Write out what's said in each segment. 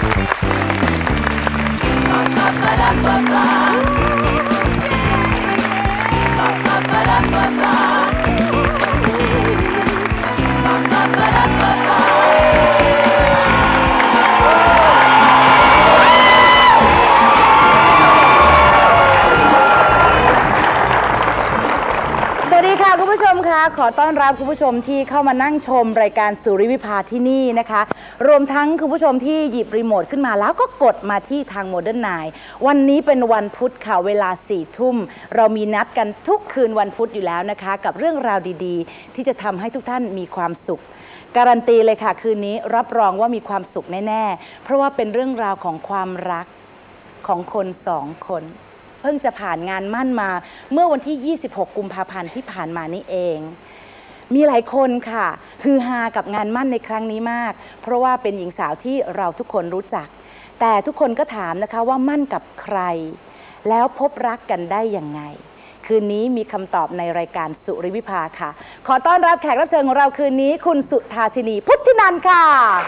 คุณผู้ชมคะขอต้อนรับคุณผู้ชมที่เข้ามานั่งชมรายการสุริวิภาที่นี่นะคะรวมทั้งคุณผู้ชมที่หยิบรีโมทขึ้นมาแล้วก็กดมาที่ทางโมเดิร์นไนน์วันนี้เป็นวันพุธค่ะเวลา4 ทุ่มเรามีนัดกันทุกคืนวันพุธอยู่แล้วนะคะกับเรื่องราวดีๆที่จะทำให้ทุกท่านมีความสุขการันตีเลยค่ะคืนนี้รับรองว่ามีความสุขแน่ๆเพราะว่าเป็นเรื่องราวของความรักของคน2 คนเพิ่งจะผ่านงานมั่นมาเมื่อวันที่26 กุมภาพันธ์ที่ผ่านมานี่เองมีหลายคนค่ะฮือฮากับงานมั่นในครั้งนี้มากเพราะว่าเป็นหญิงสาวที่เราทุกคนรู้จักแต่ทุกคนก็ถามนะคะว่ามั่นกับใครแล้วพบรักกันได้ยังไงคืนนี้มีคำตอบในรายการสุริวิภาค่ะขอต้อนรับแขกรับเชิญของเราคืนนี้คุณสุธาชินีพุทธินันท์ค่ะ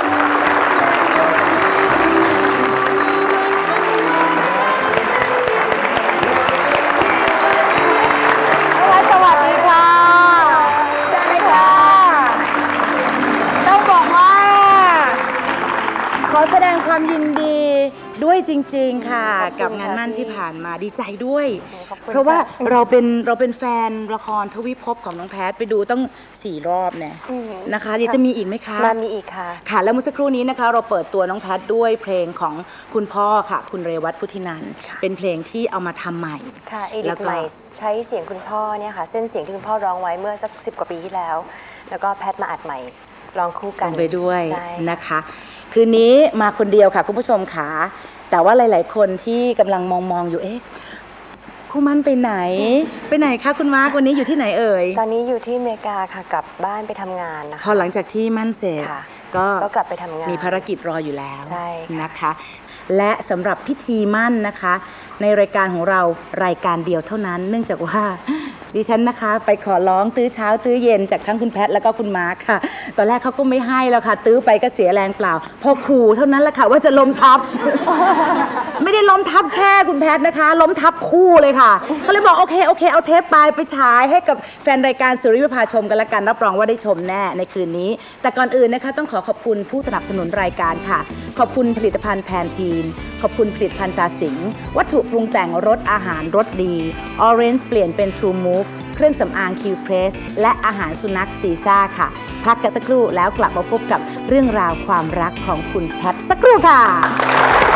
ขอแสดงความยินดีด้วยจริงๆค่ะกับงานมั่นที่ผ่านมาดีใจด้วยเพราะว่าเราเป็นแฟนละครทวิภพของน้องแพทไปดูต้อง4 รอบเนี่ยนะคะเดี๋ยวจะมีอีกไหมคะมีอีกค่ะค่ะแล้วเมื่อสักครู่นี้นะคะเราเปิดตัวน้องแพทด้วยเพลงของคุณพ่อค่ะคุณเรวัตพุทธินันท์เป็นเพลงที่เอามาทำใหม่ค่ะเอดิทใหม่ใช้เสียงคุณพ่อเนี่ยค่ะเส้นเสียงที่คุณพ่อร้องไว้เมื่อสัก10 กว่าปีที่แล้วแล้วก็แพทมาอัดใหม่ร้องคู่กันไปด้วยนะคะคืนนี้มาคนเดียวค่ะคุณผู้ชมค่ะแต่ว่าหลายๆคนที่กำลังมองอยู่คู่มั่นไปไหนคะคุณมาร์ควันนี้อยู่ที่ไหนเอ่ยตอนนี้อยู่ที่อเมริกาค่ะกลับบ้านไปทำงานนะคะพอหลังจากที่มั่นเสร็จก็กลับไปทำงานมีภารกิจรออยู่แล้วใช่นะคะและสำหรับพิธีมั่นนะคะในรายการของเรารายการเดียวเท่านั้นเนื่องจากว่าดิฉันนะคะไปขอร้องตื้อเช้าตื้อเย็นจากทั้งคุณแพทแล้วก็คุณมาร์คค่ะตอนแรกเขาก็ไม่ให้แล้วค่ะตื้อไปก็เสียแรงเปล่าพอขู่เท่านั้นแหละค่ะว่าจะล้มทับ ไม่ได้ล้มทับแค่คุณแพทนะคะล้มทับคู่เลยค่ะเขาเลยบอกโอเคเอาเทปไปฉายให้กับแฟนรายการสุริวิภาชมกันละกันรับรองว่าได้ชมแน่ในคืนนี้แต่ก่อนอื่นนะคะต้องขอบคุณผู้สนับสนุนรายการค่ะขอบคุณผลิตภัณฑ์แพนทีนขอบคุณผลิตภัณฑ์ตาสิงห์วัตถุปรุงแต่งรสอาหารรสดี Orange เปลี่ยนเป็น True Move เครื่องสำอาง Q Press และอาหารสุนัขซีซ่าค่ะพักกันสักครู่แล้วกลับมาพบกับเรื่องราวความรักของคุณแพทสักครู่ค่ะ